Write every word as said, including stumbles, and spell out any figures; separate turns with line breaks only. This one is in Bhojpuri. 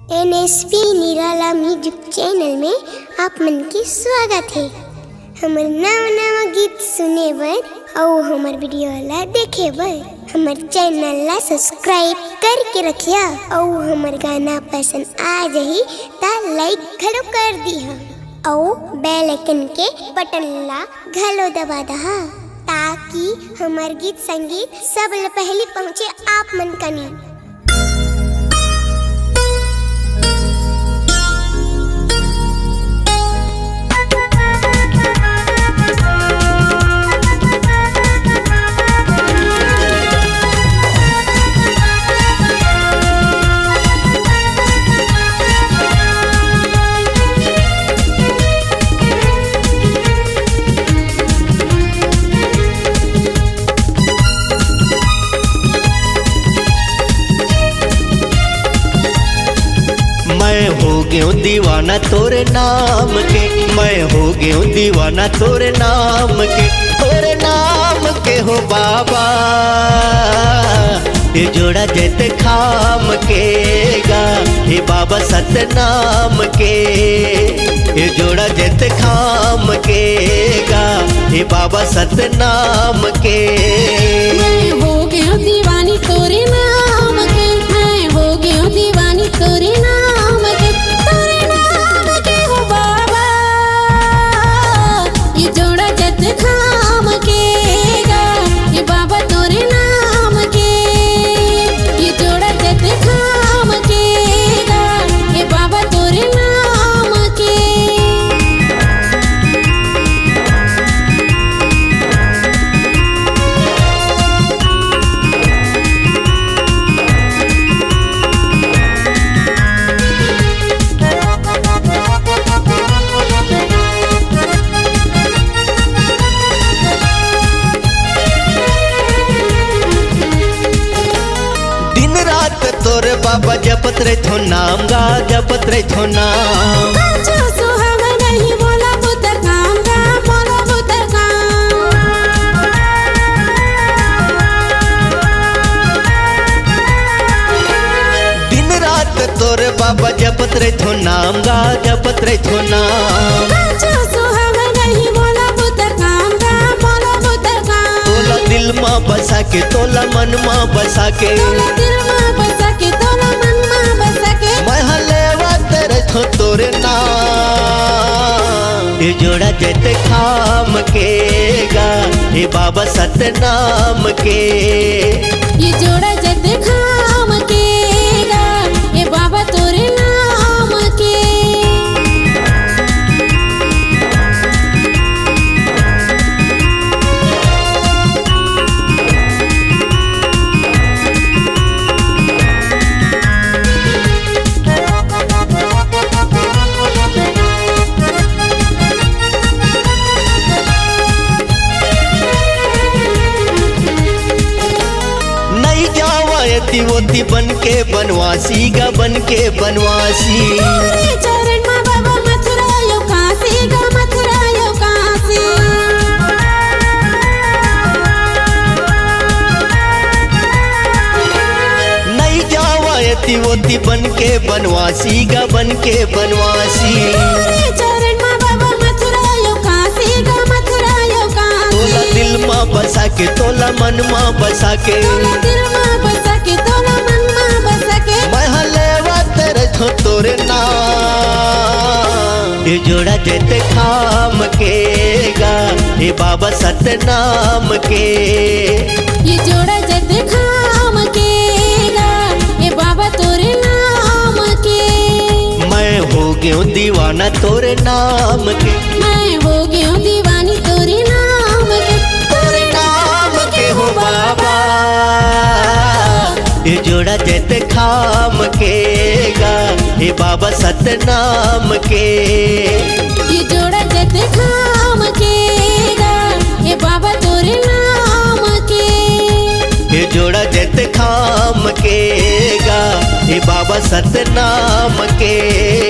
एन एस पी निराला म्यूजिक चैनल में आप मन के स्वागत है। हमार नवा नवा गीत सुने बर और हमार वीडियो ला देखे बर हमार चैनल ला सब्सक्राइब करके रखिया और हमार गाना पसंद आ जाही ता लाइक घलो कर दिहा और बेल आइकन के बटन ला घलो दबा दहा ताकि हमार गीत संगीत सब ले पहले पहुँचे आप मन कनी।
मैं हो गया दीवाना तोरे नाम के, मैं हो गया दीवाना तोरे नाम के, तोरे नाम के हो बाबा। ये जोड़ा जैते खाम के गा हे बाबा सतनाम के, ये जोड़ा जैते खाम के गा हे बाबा सतनाम के।
मैं हो गया दीवानी तोरे नाम के, मैं हो गया दीवानी तोरे नाम के, तोरे नाम के हो बाबा। ये जोड़ा जत खाम के गा ये बाबा तोरे नाम के, ये जोड़ा जत खाम के गा ये बाबा तोरे नाम के।
तोरे बाबा जपत रे थो नाम गा जपत रे थो नाम।
जो सुहागा नहीं बोला पुत्र काम गा बोला पुत्र काम।
दिन रात तोरे बाबा जपत रे थो नाम गा जपत रे थो नाम।
जो सुहागा नहीं बोला पुत्र काम गा बोला पुत्र काम।
तोला दिल माँ बसा के तोला मन माँ बसा के,
तोला दिल माँ बसा के तोला मन माँ बसा के।
मैं हलेवा तेरे थो तोरे नाम। ये जोड़ा जैते खाम के गा हे बाबा सतनाम के,
ये जोड़ा जत खाम के गा ये बाबा तोरे नाम के।
वोती बन के बनवासी गा बन के बनवासी।
तोरे चरण माँ बाबा मथुरा यो काशी गा मथुरा यो काशी।
नहीं जावा यती वोती बन के बनवासी गा बन के बनवासी।
तोरे चरण माँ बाबा मथुरा यो काशी गा मथुरा यो काशी।
तोला दिल माँ बसा के तोला मन माँ बसा के,
तोला दिल माँ बसा के तोला मन माँ बसा के।
मैं हलेवा तेरे थो तोरे नाम। ये जोड़ा जैते खाम के गा हे बाबा सतनाम के,
ये जोड़ा जत खाम के गा ये बाबा तोरे नाम के।
मैं हो गया दीवाना तोरे नाम के,
मैं हो गया दीवानी तोरे नाम के,
तोरे नाम के हो बाबा। ये जोड़ा जैते खाम के गा हे बाबा सतनाम के,
ये जोड़ा जत खाम के गा ये बाबा तोरे नाम के।
ये जोड़ा जैते खाम के गा हे बाबा सतनाम के।